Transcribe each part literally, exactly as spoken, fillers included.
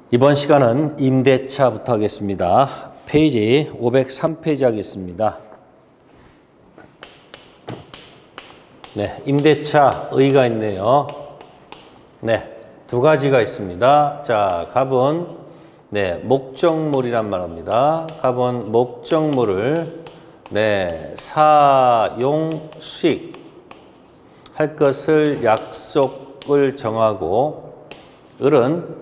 이번 시간은 임대차부터 하겠습니다. 페이지 오백삼 페이지 하겠습니다. 네, 임대차 의의가 있네요. 네, 두 가지가 있습니다. 자, 갑은 네, 목적물이란 말입니다. 갑은 목적물을 네, 사용 수익 할 것을 약속을 정하고 을은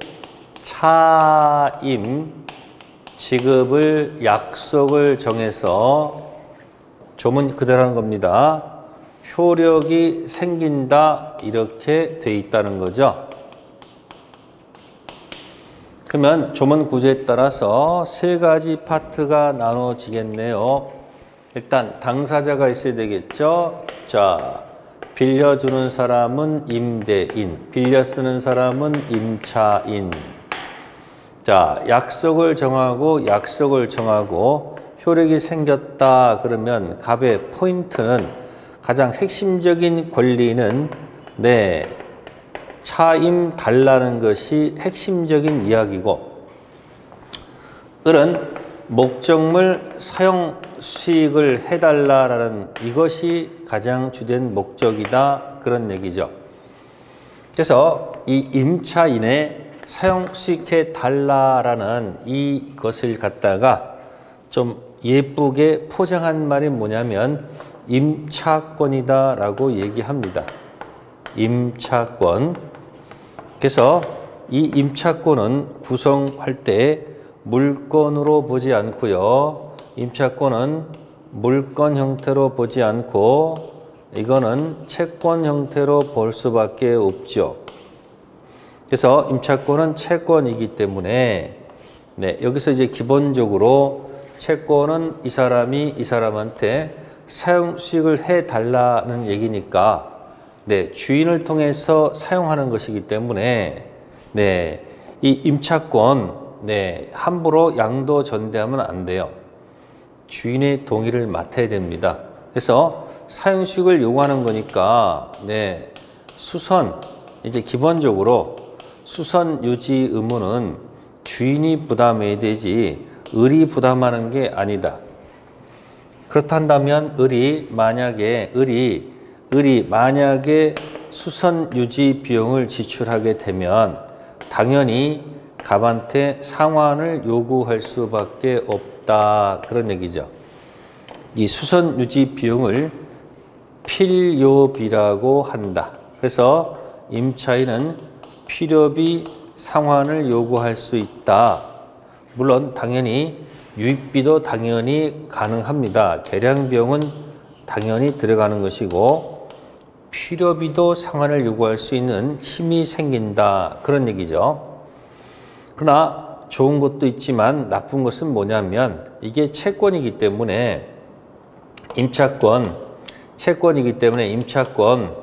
차임 지급을 약속을 정해서 조문 그대로 하는 겁니다. 효력이 생긴다 이렇게 돼 있다는 거죠. 그러면 조문 구조에 따라서 세 가지 파트가 나눠지겠네요. 일단 당사자가 있어야 되겠죠. 자, 빌려주는 사람은 임대인, 빌려 쓰는 사람은 임차인. 자, 약속을 정하고 약속을 정하고 효력이 생겼다 그러면 갑의 포인트는 가장 핵심적인 권리는 네, 차임 달라는 것이 핵심적인 이야기고 을은 목적물 사용 수익을 해달라라는 이것이 가장 주된 목적이다 그런 얘기죠. 그래서 이 임차인의 사용 수익해 달라라는 이것을 갖다가 좀 예쁘게 포장한 말이 뭐냐면 임차권이다라고 얘기합니다. 임차권. 그래서 이 임차권은 구성할 때 물건으로 보지 않고요. 임차권은 물건 형태로 보지 않고 이거는 채권 형태로 볼 수밖에 없죠. 그래서 임차권은 채권이기 때문에 네, 여기서 이제 기본적으로 채권은 이 사람이 이 사람한테 사용 수익을 해 달라는 얘기니까 네, 주인을 통해서 사용하는 것이기 때문에 네, 이 임차권 네, 함부로 양도 전대하면 안 돼요. 주인의 동의를 맡아야 됩니다. 그래서 사용 수익을 요구하는 거니까 네, 수선 이제 기본적으로 수선 유지 의무는 주인이 부담해야 되지 을이 부담하는 게 아니다. 그렇다면 을이 만약에 을이 을이 만약에 수선 유지 비용을 지출하게 되면 당연히 갑한테 상환을 요구할 수밖에 없다 그런 얘기죠. 이 수선 유지 비용을 필요비라고 한다. 그래서 임차인은 필요비 상환을 요구할 수 있다. 물론 당연히 유입비도 당연히 가능합니다. 계량 비용은 당연히 들어가는 것이고 필요비도 상환을 요구할 수 있는 힘이 생긴다 그런 얘기죠. 그러나 좋은 것도 있지만 나쁜 것은 뭐냐면 이게 채권이기 때문에 임차권, 채권이기 때문에 임차권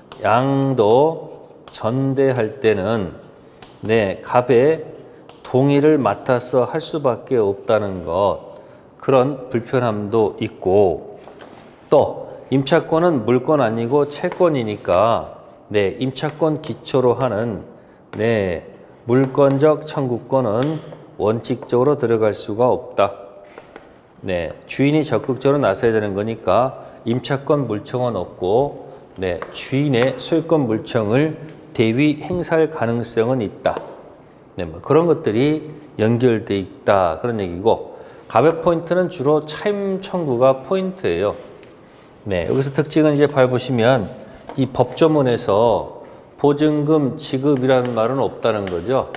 양도 전대할 때는 네, 갑의 동의를 맡아서 할 수밖에 없다는 것 그런 불편함도 있고 또 임차권은 물건 아니고 채권이니까 네, 임차권 기초로 하는 네, 물건적 청구권은 원칙적으로 들어갈 수가 없다. 네, 주인이 적극적으로 나서야 되는 거니까 임차권 물청은 없고 네, 주인의 소유권 물청을 대위 행사할 가능성은 있다. 네, 뭐 그런 것들이 연결돼 있다 그런 얘기고 갑의 포인트는 주로 차임 청구가 포인트예요. 네, 여기서 특징은 이제 밟으시면 이 법조문에서 보증금 지급이라는 말은 없다는 거죠.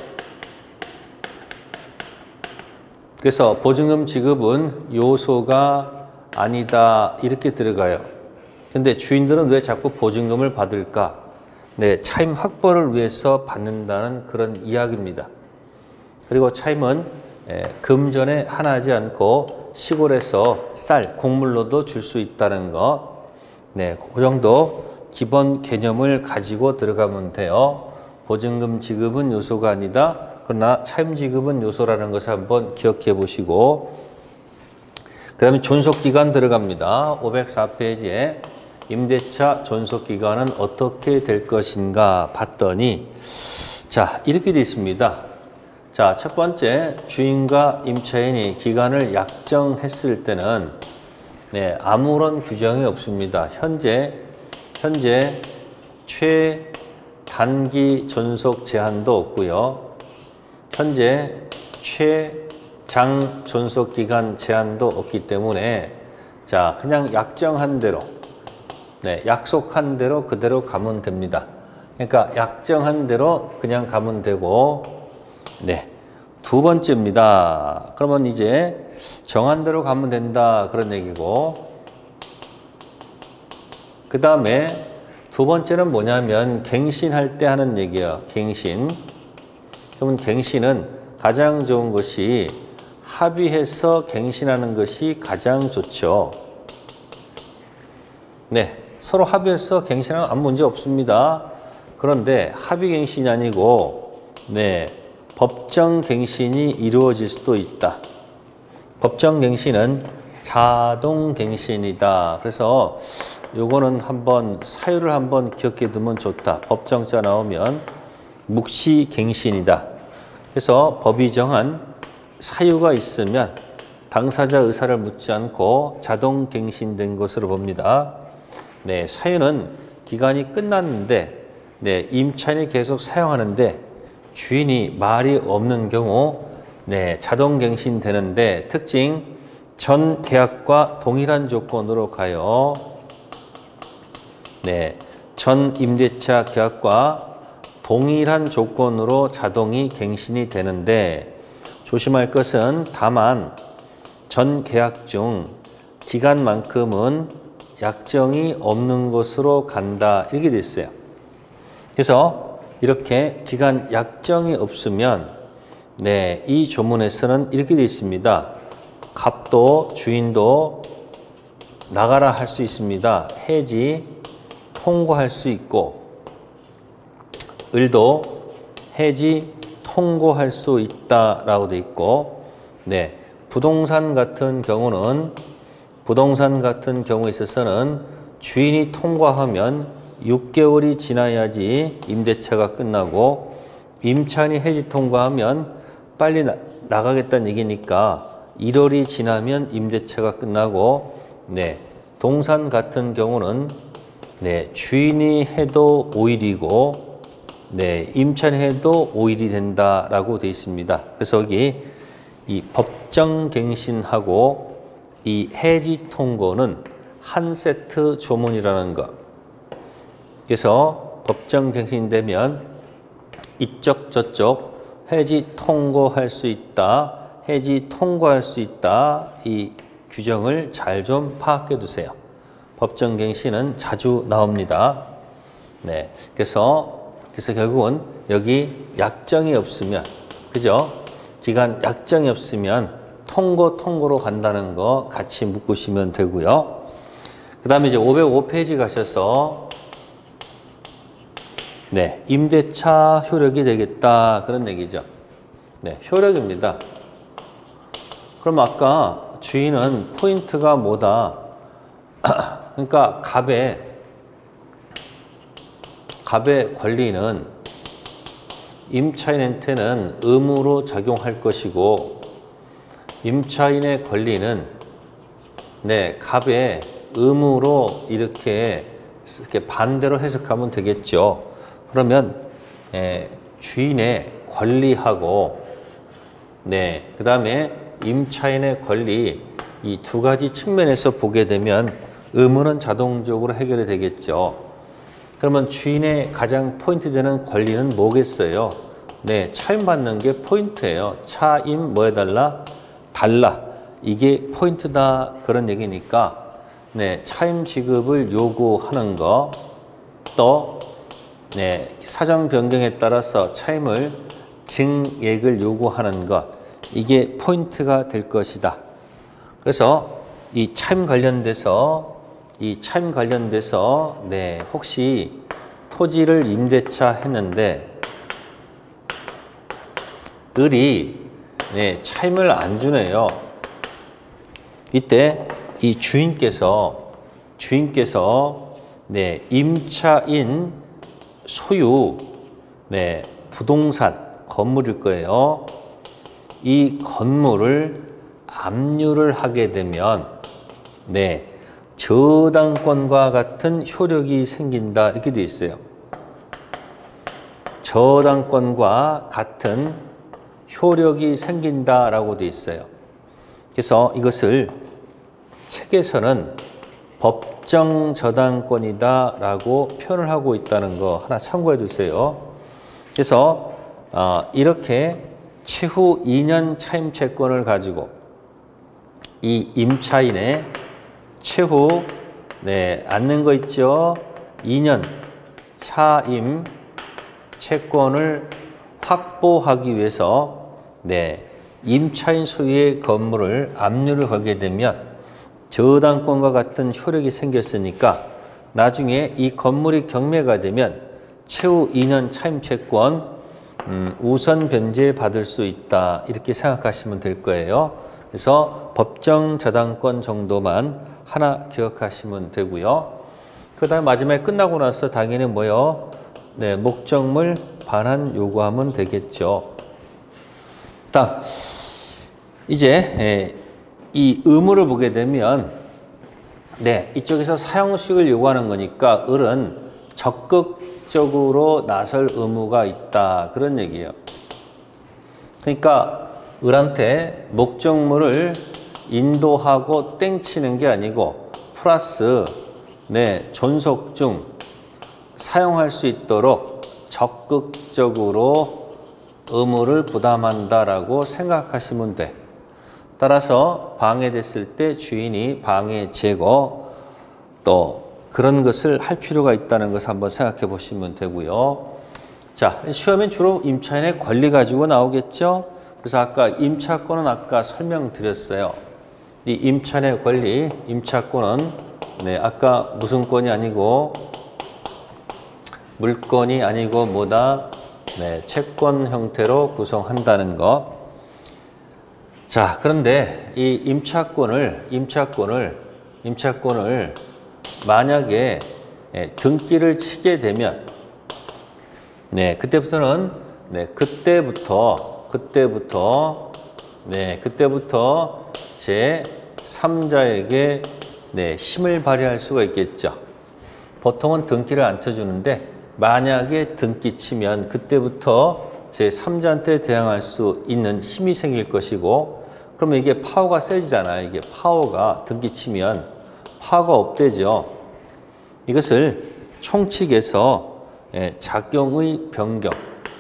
그래서 보증금 지급은 요소가 아니다 이렇게 들어가요. 근데 주인들은 왜 자꾸 보증금을 받을까? 네, 차임 확보를 위해서 받는다는 그런 이야기입니다. 그리고 차임은 예, 금전에 하나하지 않고 시골에서 쌀, 곡물로도 줄 수 있다는 것. 네, 그 정도 기본 개념을 가지고 들어가면 돼요. 보증금 지급은 요소가 아니다. 그러나 차임 지급은 요소라는 것을 한번 기억해 보시고 그 다음에 존속기간 들어갑니다. 오백사 페이지에 임대차 존속기간은 어떻게 될 것인가 봤더니 자 이렇게 되어 있습니다. 자, 첫 번째 주인과 임차인이 기간을 약정했을 때는 네, 아무런 규정이 없습니다. 현재 현재 최단기 존속 제한도 없고요. 현재 최장 존속 기간 제한도 없기 때문에 자, 그냥 약정한 대로 네, 약속한 대로 그대로 가면 됩니다. 그러니까 약정한 대로 그냥 가면 되고 네, 두 번째입니다. 그러면 이제 정한 대로 가면 된다 그런 얘기고 그 다음에 두 번째는 뭐냐면 갱신할 때 하는 얘기예요. 갱신. 그러면 갱신은 가장 좋은 것이 합의해서 갱신하는 것이 가장 좋죠. 네, 서로 합의해서 갱신하면 아무 문제 없습니다. 그런데 합의갱신이 아니고 네, 법정갱신이 이루어질 수도 있다. 법정갱신은 자동갱신이다. 그래서 요거는 한번 사유를 한번 기억해 두면 좋다. 법정자 나오면 묵시갱신이다. 그래서 법이 정한 사유가 있으면 당사자 의사를 묻지 않고 자동갱신된 것으로 봅니다. 네, 사유는 기간이 끝났는데 네, 임차인이 계속 사용하는데 주인이 말이 없는 경우 네, 자동갱신 되는데 특징 전 계약과 동일한 조건으로 가요. 네, 전 임대차 계약과 동일한 조건으로 자동이 갱신이 되는데 조심할 것은 다만 전 계약 중 기간만큼은 약정이 없는 것으로 간다 이렇게 돼 있어요. 그래서 이렇게 기간 약정이 없으면 네, 이 조문에서는 이렇게 돼 있습니다. 갑도 주인도 나가라 할 수 있습니다. 해지 통고할 수 있고 을도 해지 통고할 수 있다라고 돼 있고 네, 부동산 같은 경우는 부동산 같은 경우에 있어서는 주인이 통과하면 육 개월이 지나야지 임대차가 끝나고 임차인이 해지 통과하면 빨리 나, 나가겠다는 얘기니까 일월이 지나면 임대차가 끝나고 네, 동산 같은 경우는 네, 주인이 해도 오 일이고 네, 임차인이 해도 오 일이 된다라고 되어 있습니다. 그래서 여기 이 법정갱신하고 이 해지 통고는 한 세트 조문이라는 것. 그래서 법정갱신되면 이쪽 저쪽 해지 통고할 수 있다, 해지 통고할 수 있다 이 규정을 잘 좀 파악해 두세요. 법정갱신은 자주 나옵니다. 네, 그래서 그래서 결국은 여기 약정이 없으면 그죠? 기간 약정이 없으면 통고 통고로 간다는 거 같이 묶으시면 되고요. 그 다음에 이제 오백오 페이지 가셔서 네, 임대차 효력이 되겠다 그런 얘기죠. 네, 효력입니다. 그럼 아까 주인은 포인트가 뭐다? 그러니까 갑의 갑의 권리는 임차인한테는 의무로 작용할 것이고 임차인의 권리는 네, 갑의 의무로 이렇게, 이렇게 반대로 해석하면 되겠죠. 그러면 예, 주인의 권리하고 네, 그다음에 임차인의 권리 이 두 가지 측면에서 보게 되면 의무는 자동적으로 해결이 되겠죠. 그러면 주인의 가장 포인트 되는 권리는 뭐겠어요? 네, 차임받는 게 포인트예요. 차임 뭐 해달라? 달라. 이게 포인트다 그런 얘기니까 네, 차임 지급을 요구하는 거 또 네, 사정 변경에 따라서 차임을 증액을 요구하는 것 이게 포인트가 될 것이다. 그래서 이 차임 관련돼서 이 차임 관련돼서 네, 혹시 토지를 임대차 했는데 을이 네, 차임을 안 주네요. 이때 이 주인께서 주인께서 네, 임차인 소유 네, 부동산 건물일 거예요. 이 건물을 압류를 하게 되면 네, 저당권과 같은 효력이 생긴다 이렇게 되어 있어요. 저당권과 같은 효력이 생긴다라고 되어 있어요. 그래서 이것을 책에서는 법정 저당권이다라고 표현을 하고 있다는 거 하나 참고해 두세요. 그래서 어, 이렇게 최후 이 년 차임 채권을 가지고 이 임차인의 최후 네, 앉는 거 있죠. 이 년 차임 채권을 확보하기 위해서 네, 임차인 소유의 건물을 압류를 걸게 되면 저당권과 같은 효력이 생겼으니까 나중에 이 건물이 경매가 되면 최후 이 년 차임 채권 음, 우선 변제 받을 수 있다 이렇게 생각하시면 될 거예요. 그래서 법정 저당권 정도만 하나 기억하시면 되고요. 그 다음 마지막에 끝나고 나서 당연히 뭐요? 네, 목적물 반환 요구하면 되겠죠. 다음 이제 예, 이 의무를 보게 되면 네, 이쪽에서 사용식을 요구하는 거니까 을은 적극적으로 나설 의무가 있다 그런 얘기예요. 그러니까 을한테 목적물을 인도하고 땡치는 게 아니고 플러스 네, 존속 중 사용할 수 있도록 적극적으로 의무를 부담한다라고 생각하시면 돼. 따라서 방해됐을 때 주인이 방해 제거 또 그런 것을 할 필요가 있다는 것을 한번 생각해 보시면 되고요. 자, 시험엔 주로 임차인의 권리 가지고 나오겠죠. 그래서 아까 임차권은 아까 설명드렸어요. 이 임차인의 권리, 임차권은 네, 아까 무슨 권이 아니고 물권이 아니고 뭐다? 네, 채권 형태로 구성한다는 것. 자, 그런데 이 임차권을 임차권을 임차권을 만약에 예, 등기를 치게 되면 네, 그때부터는 네, 그때부터 그때부터 네, 그때부터 제삼자에게 네, 힘을 발휘할 수가 있겠죠. 보통은 등기를 안 쳐주는데 만약에 등기 치면 그때부터 제삼자한테 대항할 수 있는 힘이 생길 것이고 그러면 이게 파워가 세지잖아요. 이게 파워가 등기 치면 파워가 업되죠. 이것을 총칙에서 예, 작용의 변경,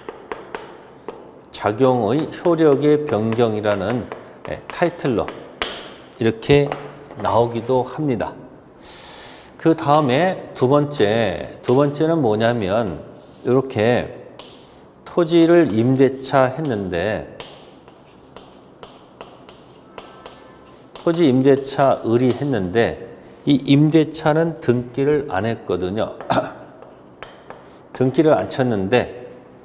작용의 효력의 변경이라는 예, 타이틀로 이렇게 나오기도 합니다. 그 다음에 두 번째, 두 번째는 뭐냐면 이렇게 토지를 임대차 했는데 토지 임대차 의리했는데 이 임대차는 등기를 안 했거든요. 등기를 안 쳤는데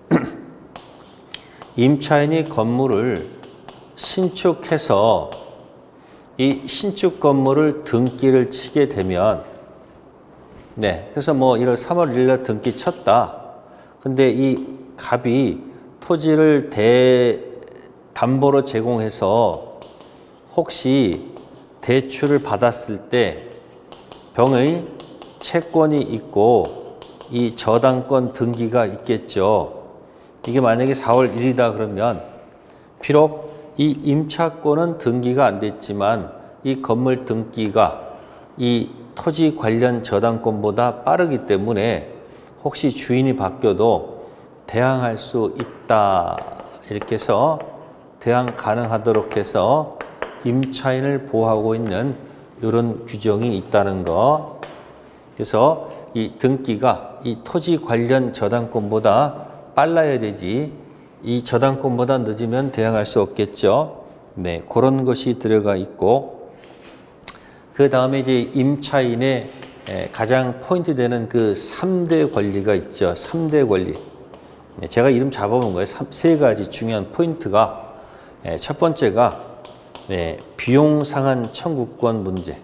임차인이 건물을 신축해서 이 신축 건물을 등기를 치게 되면 네, 그래서 뭐 일월 삼월 일일 등기 쳤다. 근데 이 갑이 토지를 대담보로 제공해서 혹시 대출을 받았을 때 병의 채권이 있고 이 저당권 등기가 있겠죠. 이게 만약에 사월 일일이다 그러면 비록 이 임차권은 등기가 안 됐지만 이 건물 등기가 이 토지 관련 저당권보다 빠르기 때문에 혹시 주인이 바뀌어도 대항할 수 있다. 이렇게 해서 대항 가능하도록 해서 임차인을 보호하고 있는 이런 규정이 있다는 거. 그래서 이 등기가 이 토지 관련 저당권보다 빨라야 되지 이 저당권보다 늦으면 대항할 수 없겠죠. 네, 그런 것이 들어가 있고 그 다음에 이제 임차인의 가장 포인트 되는 그 삼 대 권리가 있죠. 삼 대 권리. 제가 이름 잡아본 거예요. 세 가지 중요한 포인트가 첫 번째가 네, 비용 상한 청구권 문제.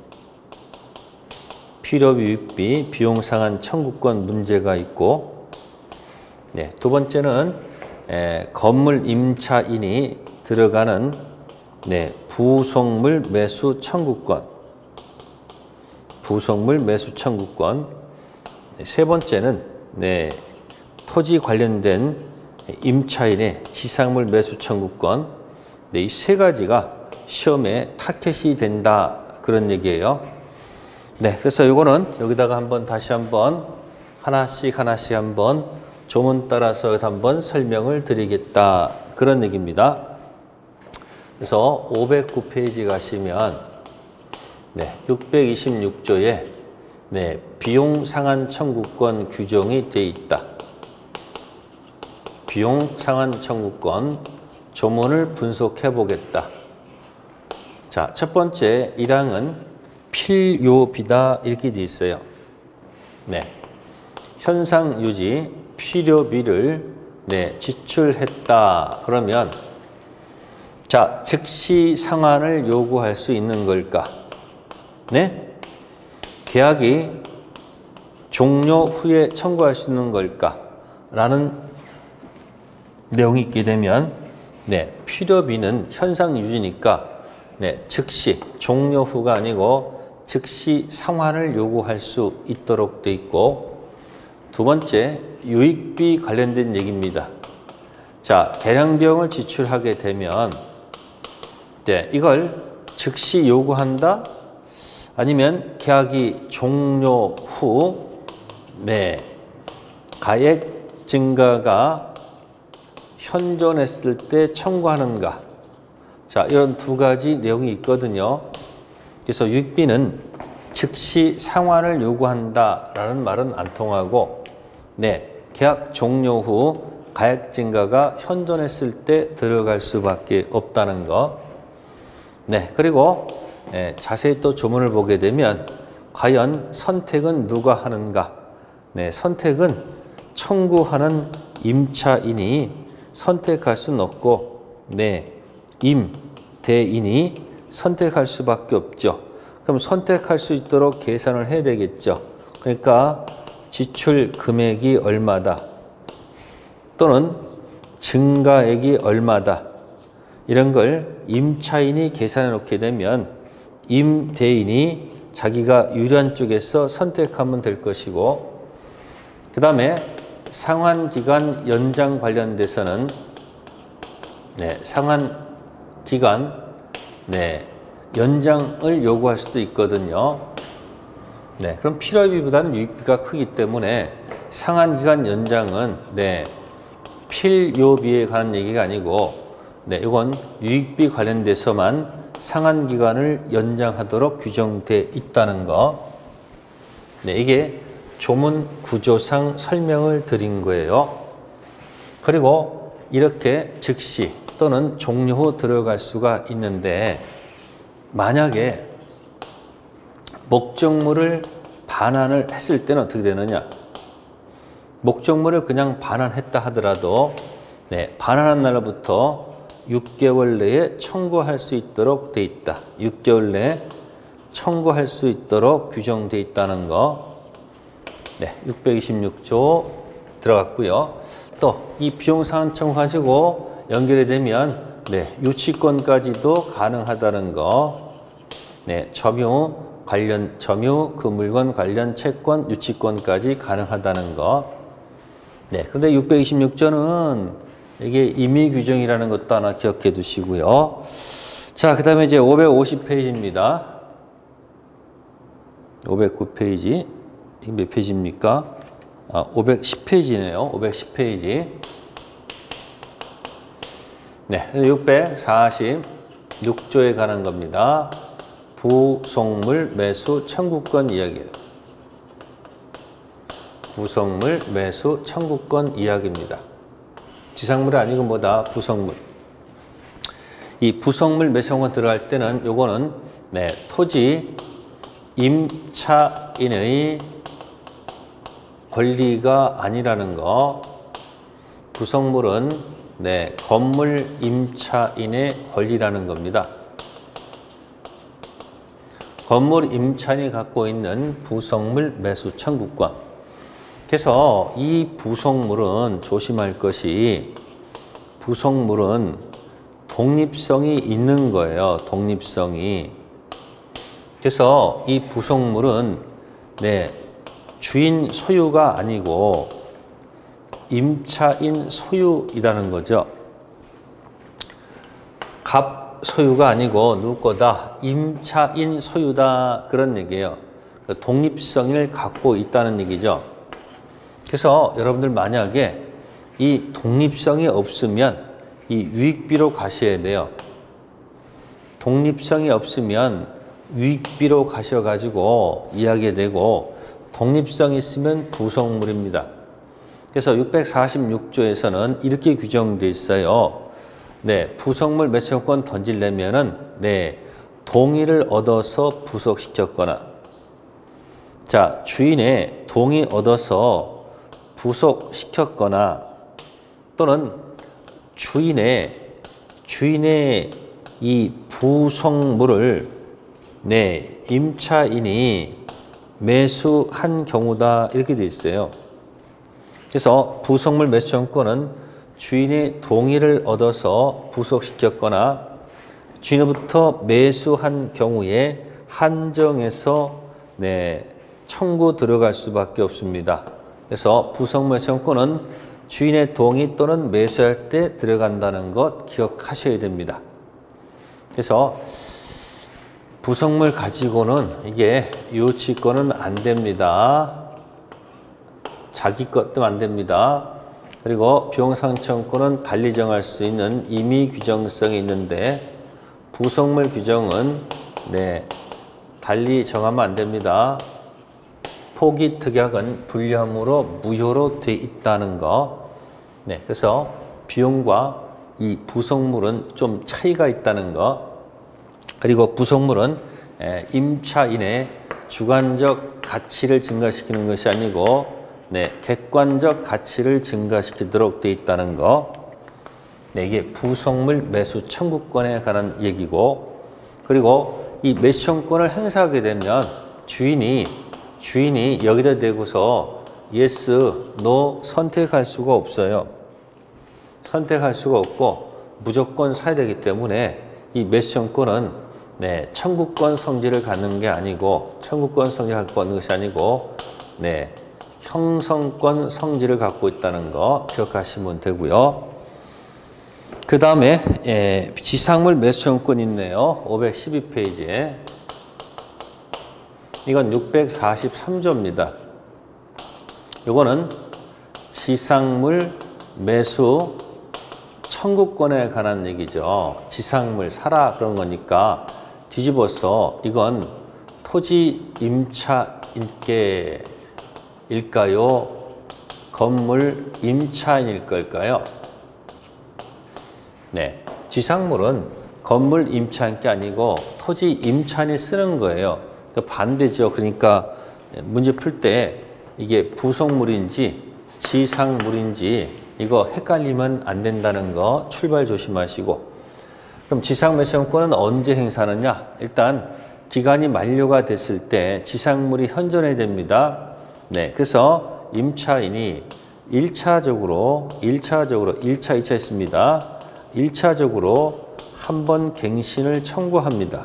필요비 유익비 비용 상한 청구권 문제가 있고 네, 두 번째는 에, 건물 임차인이 들어가는 네, 부속물 매수 청구권. 부속물 매수 청구권. 네, 세 번째는 네, 토지 관련된 임차인의 지상물 매수 청구권. 네, 이 세 가지가 시험에 타켓이 된다. 그런 얘기예요. 네, 그래서 요거는 여기다가 한번 다시 한번 하나씩 하나씩 한번 조문 따라서 한번 설명을 드리겠다. 그런 얘기입니다. 그래서 오백구 페이지 가시면 네, 육백이십육 조에 네, 비용 상한 청구권 규정이 되어 있다. 비용 상한 청구권 조문을 분석해 보겠다. 자, 첫 번째 일 항은 필요비다 이렇게 되어 있어요. 네, 현상 유지 필요비를 네, 지출했다. 그러면 자, 즉시 상환을 요구할 수 있는 걸까? 네? 계약이 종료 후에 청구할 수 있는 걸까? 라는 내용이 있게 되면 네, 필요비는 현상 유지니까 네, 즉시 종료 후가 아니고 즉시 상환을 요구할 수 있도록 돼 있고, 두 번째 유익비 관련된 얘기입니다. 자, 계량비용을 지출하게 되면 네, 이걸 즉시 요구한다? 아니면 계약이 종료 후 네, 가액 증가가 현존했을 때 청구하는가? 자, 이런 두 가지 내용이 있거든요. 그래서 유익비는 즉시 상환을 요구한다라는 말은 안 통하고, 네, 계약 종료 후 가액 증가가 현존했을 때 들어갈 수밖에 없다는 거. 네, 그리고 네, 자세히 또 조문을 보게 되면 과연 선택은 누가 하는가? 네, 선택은 청구하는 임차인이 선택할 수는 없고, 네, 임대인이 선택할 수밖에 없죠. 그럼 선택할 수 있도록 계산을 해야 되겠죠. 그러니까 지출 금액이 얼마다, 또는 증가액이 얼마다, 이런 걸 임차인이 계산해 놓게 되면 임대인이 자기가 유리한 쪽에서 선택하면 될 것이고, 그 다음에 상환기간 연장 관련돼서는 네, 상환기간 네, 연장을 요구할 수도 있거든요. 네, 그럼 필요비보다는 유익비가 크기 때문에 상환기간 연장은 네, 필요비에 관한 얘기가 아니고, 네, 이건 유익비 관련돼서만 상환기간을 연장하도록 규정돼 있다는 거. 네, 이게 조문 구조상 설명을 드린 거예요. 그리고 이렇게 즉시 또는 종료 후 들어갈 수가 있는데, 만약에 목적물을 반환을 했을 때는 어떻게 되느냐? 목적물을 그냥 반환했다 하더라도 네, 반환한 날부터 육 개월 내에 청구할 수 있도록 돼 있다. 육 개월 내에 청구할 수 있도록 규정돼 있다는 거. 네, 육백이십육 조 들어갔고요. 또 이 비용 상환 청구 가지고 연결이 되면 네, 유치권까지도 가능하다는 거. 네, 점유 관련 점유 그 물건 관련 채권 유치권까지 가능하다는 거. 네, 그런데 육백이십육 조는 이게 임의 규정이라는 것도 하나 기억해 두시고요. 자, 그 다음에 이제 오백오십 페이지입니다. 오백구 페이지. 이게 몇 페이지입니까? 아, 오백십 페이지네요. 오백십 페이지. 네, 육백사십육 조에 관한 겁니다. 부속물 매수 청구권 이야기예요. 부속물 매수 청구권 이야기입니다. 지상물이 아니고 뭐다? 부속물. 이 부속물 매수 청구권 들어갈 때는 요거는 네, 토지 임차인의 권리가 아니라는 거. 부속물은 네, 건물 임차인의 권리라는 겁니다. 건물 임차인이 갖고 있는 부속물 매수 청구권. 그래서 이 부속물은 조심할 것이, 부속물은 독립성이 있는 거예요. 독립성이. 그래서 이 부속물은 네, 주인 소유가 아니고 임차인 소유이라는 거죠. 갑 소유가 아니고 누구 거다? 임차인 소유다. 그런 얘기예요. 독립성을 갖고 있다는 얘기죠. 그래서 여러분들 만약에 이 독립성이 없으면 이 유익비로 가셔야 돼요. 독립성이 없으면 유익비로 가셔가지고 이야기가 되고, 독립성이 있으면 부속물입니다. 그래서 육백사십육 조에서는 이렇게 규정되어 있어요. 네, 부속물 매수권 던지려면은 네, 동의를 얻어서 부속시켰거나, 자, 주인의 동의 얻어서 부속시켰거나, 또는 주인의 주인의 이 부속물을 네, 임차인이 매수한 경우다. 이렇게 돼 있어요. 그래서 부속물 매수권은 주인의 동의를 얻어서 부속시켰거나 주인으로부터 매수한 경우에 한정해서 네, 청구 들어갈 수밖에 없습니다. 그래서 부속물 매수권은 주인의 동의 또는 매수할 때 들어간다는 것 기억하셔야 됩니다. 그래서 부속물 가지고는 이게 유치권은 안 됩니다. 자기 것도 안 됩니다. 그리고 비용상청권은 달리 정할 수 있는 임의 규정성이 있는데, 부속물 규정은 네, 달리 정하면 안 됩니다. 포기 특약은 불리함으로 무효로 돼 있다는 거. 네, 그래서 비용과 이 부속물은 좀 차이가 있다는 거. 그리고 부속물은 임차인의 주관적 가치를 증가시키는 것이 아니고 네, 객관적 가치를 증가시키도록 돼 있다는 거. 네, 이게 부속물 매수 청구권에 관한 얘기고, 그리고 이 매수 청구권을 행사하게 되면 주인이 주인이 여기다 대고서 yes, no 선택할 수가 없어요. 선택할 수가 없고 무조건 사야 되기 때문에 이 매수 청구권은 네, 청구권 성질을 갖는 게 아니고, 청구권 성질을 갖고 있는 것이 아니고 네, 형성권 성질을 갖고 있다는 거 기억하시면 되고요. 그 다음에 예, 지상물 매수청구권 있네요. 오백십이 페이지에. 이건 육백사십삼 조입니다. 요거는 지상물 매수 청구권에 관한 얘기죠. 지상물 사라 그런 거니까 뒤집어서 이건 토지 임차인께 일까요? 건물 임차인일 걸까요? 네, 지상물은 건물 임차인께 아니고 토지 임차인이 쓰는 거예요. 반대죠. 그러니까 문제 풀 때 이게 부속물인지 지상물인지 이거 헷갈리면 안 된다는 거 출발 조심하시고. 그럼 지상매수권은 언제 행사하느냐? 일단 기간이 만료가 됐을 때 지상물이 현존해야 됩니다. 네, 그래서 임차인이 일 차적으로 일 차적으로 일 차, 이 차 있습니다. 일 차적으로 한 번 갱신을 청구합니다.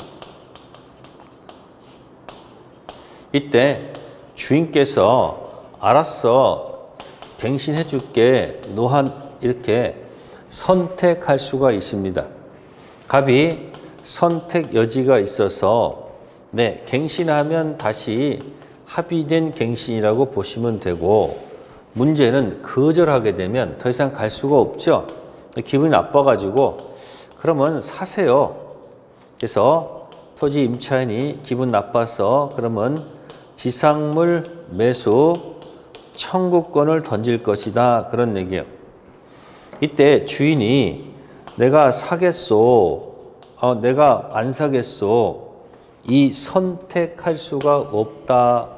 이때 주인께서 알았어, 갱신해 줄게, 노한 이렇게 선택할 수가 있습니다. 갑이 선택 여지가 있어서 네, 갱신하면 다시 합의된 갱신이라고 보시면 되고, 문제는 거절하게 되면 더 이상 갈 수가 없죠. 기분이 나빠가지고 그러면 사세요. 그래서 토지 임차인이 기분 나빠서 그러면 지상물 매수 청구권을 던질 것이다. 그런 얘기예요. 이때 주인이 내가 사겠소, 어, 내가 안 사겠소, 이 선택할 수가 없다.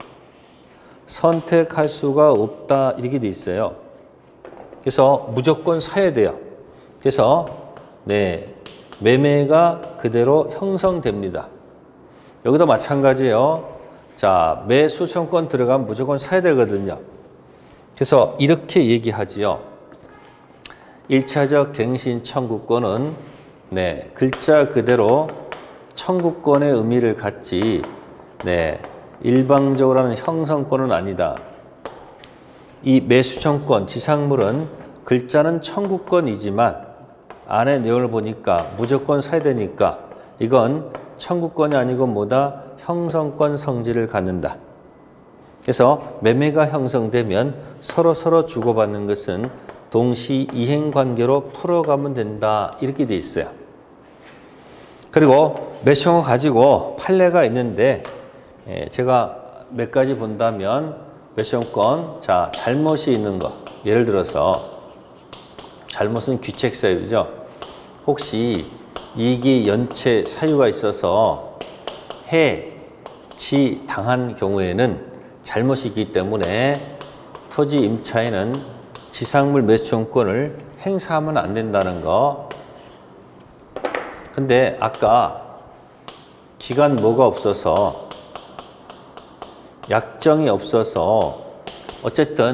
선택할 수가 없다. 이렇게 돼 있어요. 그래서 무조건 사야 돼요. 그래서 네, 매매가 그대로 형성됩니다. 여기도 마찬가지예요. 자, 매수 청구권 들어가면 무조건 사야 되거든요. 그래서 이렇게 얘기하지요. 일 차적 갱신 청구권은 네, 글자 그대로 청구권의 의미를 갖지, 네, 일방적으로 하는 형성권은 아니다. 이 매수청권, 지상물은 글자는 청구권이지만 안에 내용을 보니까 무조건 사야 되니까 이건 청구권이 아니고 뭐다? 형성권 성질을 갖는다. 그래서 매매가 형성되면 서로 서로 주고받는 것은 동시 이행관계로 풀어가면 된다. 이렇게 돼 있어요. 그리고 매수청을 가지고 판례가 있는데 제가 몇 가지 본다면 매수청권, 자, 잘못이 있는 거. 예를 들어서 잘못은 귀책 사유죠. 혹시 이익이 연체 사유가 있어서 해, 지 당한 경우에는 잘못이 있기 때문에 토지 임차인은 지상물 매수청권을 행사하면 안 된다는 거. 근데 아까 기간 뭐가 없어서 약정이 없어서 어쨌든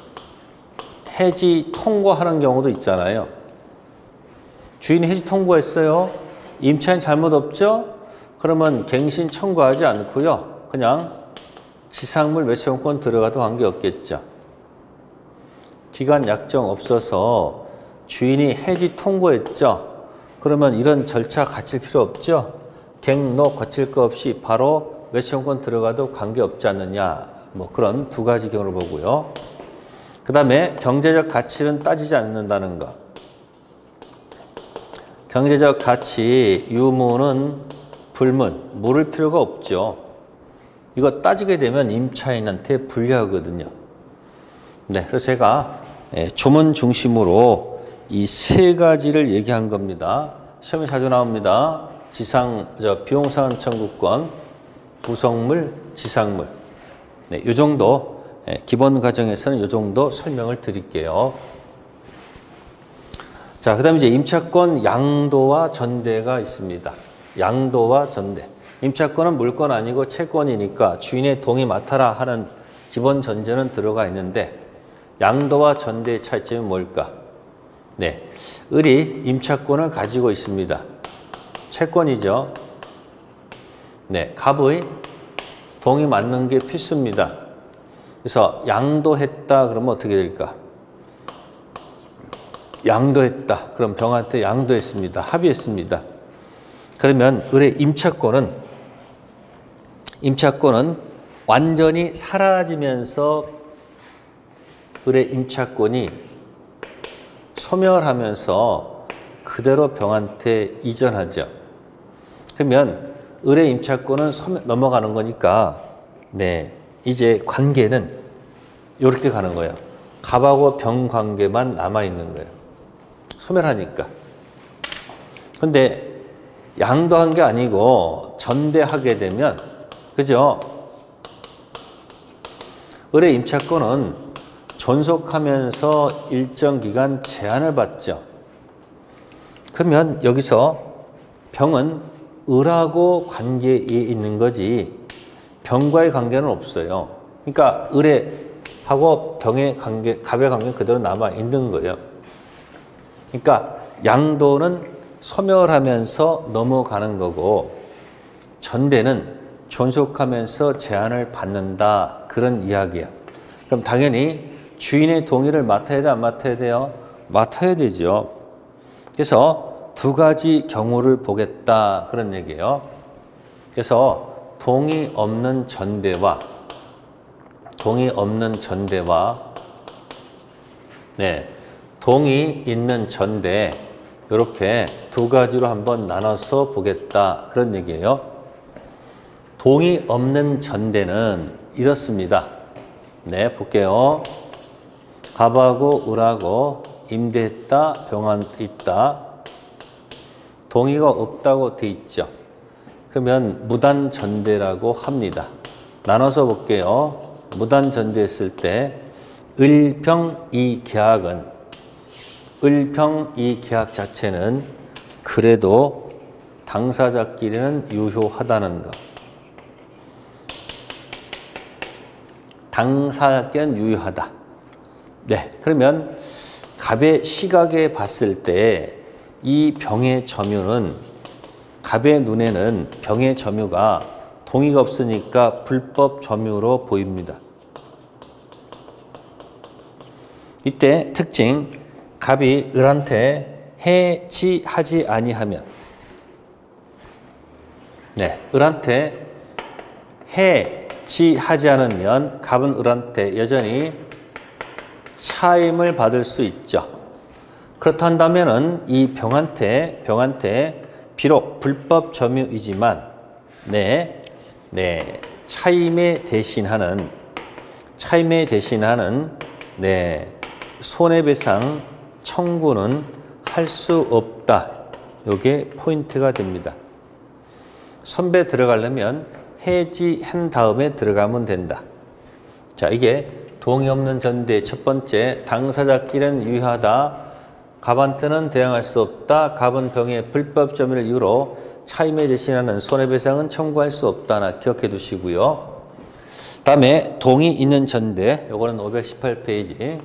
해지 통고하는 경우도 있잖아요. 주인이 해지 통고했어요. 임차인 잘못 없죠? 그러면 갱신 청구하지 않고요. 그냥 지상물 매수청권 들어가도 관계없겠죠. 기간 약정 없어서 주인이 해지 통고했죠. 그러면 이런 절차 갖출 필요 없죠. 갱노 거칠 거 없이 바로 매수청권 들어가도 관계없지 않느냐. 뭐 그런 두 가지 경우를 보고요. 그 다음에 경제적 가치는 따지지 않는다는 거. 경제적 가치 유무는 불문, 물을 필요가 없죠. 이거 따지게 되면 임차인한테 불리하거든요. 네, 그래서 제가 조문 중심으로 이 세 가지를 얘기한 겁니다. 시험에 자주 나옵니다. 지상, 저 비용상환 청구권, 구성물, 지상물. 네, 이 정도 기본 과정에서는 이 정도 설명을 드릴게요. 자, 그 다음에 이제 임차권 양도와 전대가 있습니다. 양도와 전대. 임차권은 물권 아니고 채권이니까 주인의 동의 맡아라 하는 기본 전제는 들어가 있는데 양도와 전대의 차이점이 뭘까? 네, 을이 임차권을 가지고 있습니다. 채권이죠. 네, 갑의 동의 맡는 게 필수입니다. 그래서 양도했다 그러면 어떻게 될까? 양도했다. 그럼 병한테 양도했습니다. 합의했습니다. 그러면 을의 임차권은 임차권은 완전히 사라지면서 을의 임차권이 소멸하면서 그대로 병한테 이전하죠. 그러면 을의 임차권은 소멸, 넘어가는 거니까 네, 이제 관계는 이렇게 가는 거예요. 갑하고 병 관계만 남아있는 거예요. 소멸하니까. 근데 양도한 게 아니고 전대하게 되면, 그죠? 을의 임차권은 존속하면서 일정 기간 제한을 받죠. 그러면 여기서 병은 을하고 관계에 있는 거지 병과의 관계는 없어요. 그러니까 을의 하고 병의 관계, 갑의 관계는 그대로 남아 있는 거예요. 그러니까 양도는 소멸하면서 넘어가는 거고 전대는 존속하면서 제한을 받는다. 그런 이야기야. 그럼 당연히 주인의 동의를 맡아야 돼, 안 맡아야 돼요? 맡아야 되죠. 그래서 두 가지 경우를 보겠다. 그런 얘기예요. 그래서 동의 없는 전대와 동의 없는 전대와 네, 동의 있는 전대 이렇게 두 가지로 한번 나눠서 보겠다. 그런 얘기예요. 동의 없는 전대는 이렇습니다. 네, 볼게요. 갑하고 을하고 임대했다, 병한테 있다. 동의가 없다고 돼 있죠. 그러면 무단전대라고 합니다. 나눠서 볼게요. 무단전대했을 때 을병 이 계약은 을병 이 계약 자체는 그래도 당사자끼리는 유효하다는 것. 당사자끼리는 유효하다. 네, 그러면 갑의 시각에 봤을 때 이 병의 점유는 갑의 눈에는 병의 점유가 동의가 없으니까 불법 점유로 보입니다. 이때 특징, 갑이 을한테 해지하지 아니하면, 네, 을한테 해지하지 않으면 갑은 을한테 여전히 차임을 받을 수 있죠. 그렇다면은 이 병한테 병한테 비록 불법 점유이지만 네, 네, 차임에 대신하는 차임에 대신하는 네, 손해배상 청구는 할 수 없다. 이게 포인트가 됩니다. 선배 들어가려면 해지한 다음에 들어가면 된다. 자, 이게 동의 없는 전대의 첫 번째, 당사자끼리는 유효하다. 갑한테는 대항할 수 없다. 갑은 병의 불법 점유를 이유로 차임에 대신하는 손해배상은 청구할 수 없다. 하나 기억해 두시고요. 다음에 동의 있는 전대, 요거는 오백십팔 페이지.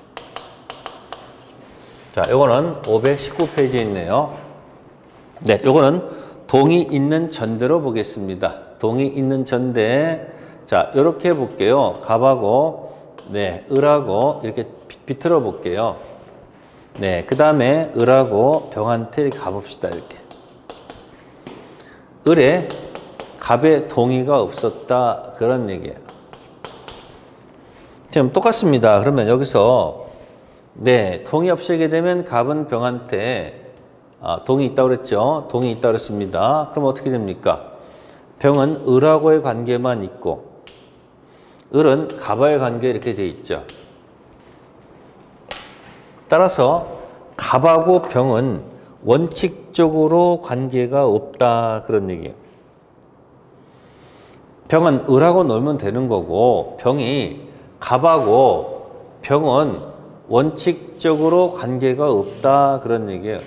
자, 요거는 오백십구 페이지에 있네요. 네, 요거는 동의 있는 전대로 보겠습니다. 동의 있는 전대. 자, 요렇게 볼게요. 갑하고, 네, 을하고 이렇게 비틀어 볼게요. 네, 그 다음에 을하고 병한테 이렇게 가봅시다. 이렇게. 을에 갑의 동의가 없었다. 그런 얘기예요. 지금 똑같습니다. 그러면 여기서 네, 동의 없이 하게 되면 갑은 병한테 아, 동의 있다고 그랬죠. 동의 있다고 그랬습니다. 그럼 어떻게 됩니까? 병은 을하고의 관계만 있고 을은 갑과의 관계 이렇게 돼 있죠. 따라서 갑하고 병은 원칙적으로 관계가 없다. 그런 얘기예요. 병은 을하고 놀면 되는 거고 병이 갑하고 병은 원칙적으로 관계가 없다. 그런 얘기예요.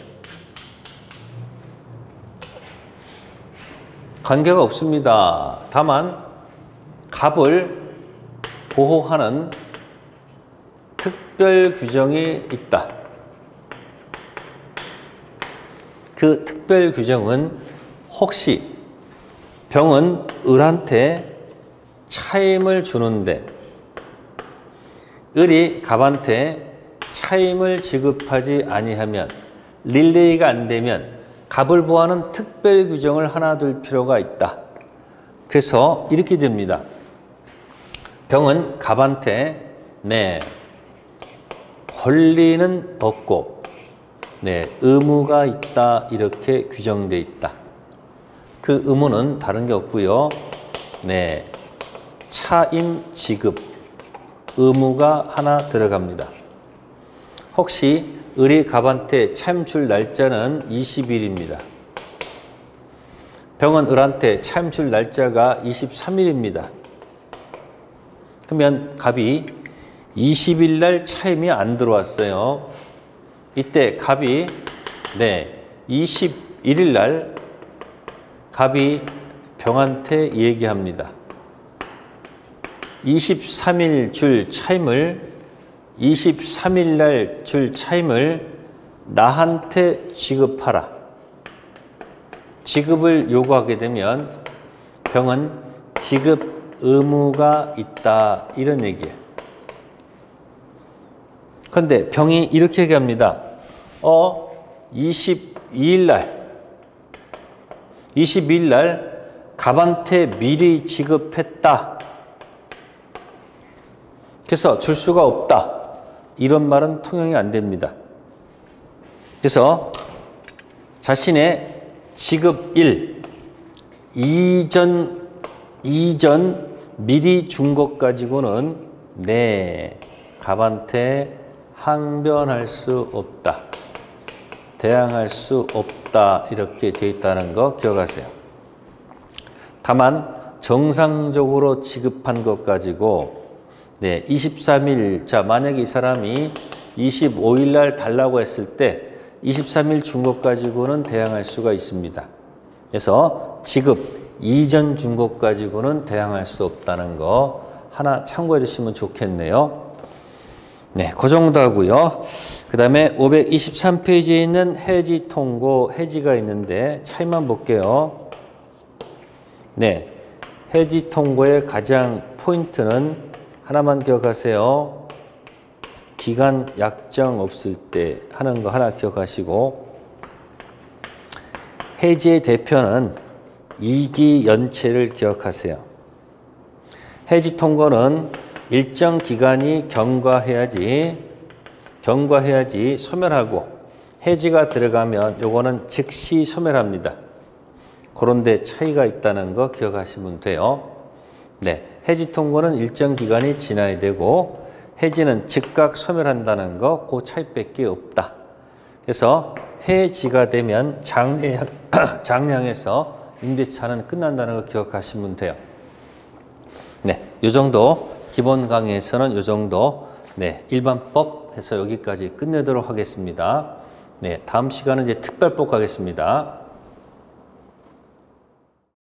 관계가 없습니다. 다만 갑을 보호하는 특별 규정이 있다. 그 특별 규정은 혹시 병은 을한테 차임을 주는데 을이 갑한테 차임을 지급하지 아니하면 릴레이가 안 되면 갑을 보호하는 특별 규정을 하나 둘 필요가 있다. 그래서 이렇게 됩니다. 병은 갑한테 네, 권리는 없고 네, 의무가 있다. 이렇게 규정되어 있다. 그 의무는 다른 게 없고요. 네, 차임 지급 의무가 하나 들어갑니다. 혹시 을이 갑한테 차임 줄 날짜는 이십 일입니다. 병은 을한테 차임 줄 날짜가 이십삼 일입니다. 그러면 갑이 이십 일 날 차임이 안 들어왔어요. 이때 갑이 네, 이십일 일 날 갑이 병한테 얘기합니다. 이십삼 일 줄 차임을 이십삼 일 날 줄 차임을 나한테 지급하라. 지급을 요구하게 되면 병은 지급 의무가 있다. 이런 얘기예요. 그런데 병이 이렇게 얘기합니다. 어, 이십이 일 날, 이십이 일 날 갑한테 미리 지급했다. 그래서 줄 수가 없다. 이런 말은 통용이 안 됩니다. 그래서 자신의 지급일 이전 이전 미리 준 것 가지고는 네, 갑한테 항변할 수 없다. 대항할 수 없다. 이렇게 되어 있다는 거 기억하세요. 다만 정상적으로 지급한 것 가지고 네, 이십삼 일, 자, 만약에 이 사람이 이십오 일 날 달라고 했을 때 이십삼 일 준 것 가지고는 대항할 수가 있습니다. 그래서 지급 이전 준 것 가지고는 대항할 수 없다는 거 하나 참고해 주시면 좋겠네요. 네, 그 정도 하고요. 그 다음에 오백이십삼 페이지에 있는 해지 통고, 해지가 있는데 차이만 볼게요. 네, 해지 통고의 가장 포인트는 하나만 기억하세요. 기간 약정 없을 때 하는 거 하나 기억하시고, 해지의 대표는 이기 연체를 기억하세요. 해지 통고는 일정 기간이 경과해야지, 경과해야지 소멸하고, 해지가 들어가면 요거는 즉시 소멸합니다. 그런데 차이가 있다는 거 기억하시면 돼요. 네, 해지 통고는 일정 기간이 지나야 되고, 해지는 즉각 소멸한다는 거, 그 차이밖에 없다. 그래서 해지가 되면 장량, 장량에서 임대차는 끝난다는 거 기억하시면 돼요. 네, 요 정도 기본 강의에서는 요 정도 네, 일반법 해서 여기까지 끝내도록 하겠습니다. 네, 다음 시간은 이제 특별법 가겠습니다.